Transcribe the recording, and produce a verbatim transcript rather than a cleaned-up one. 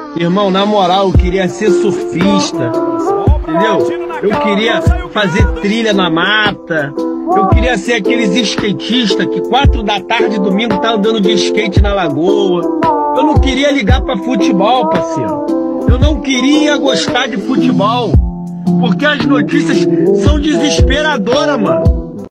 Irmão, na moral, eu queria ser surfista, entendeu? Eu queria fazer trilha na mata. Eu queria ser aqueles skatistas que quatro da tarde, domingo, tá andando de skate na lagoa. Eu não queria ligar pra futebol, parceiro. Eu não queria gostar de futebol, porque as notícias são desesperadoras, mano.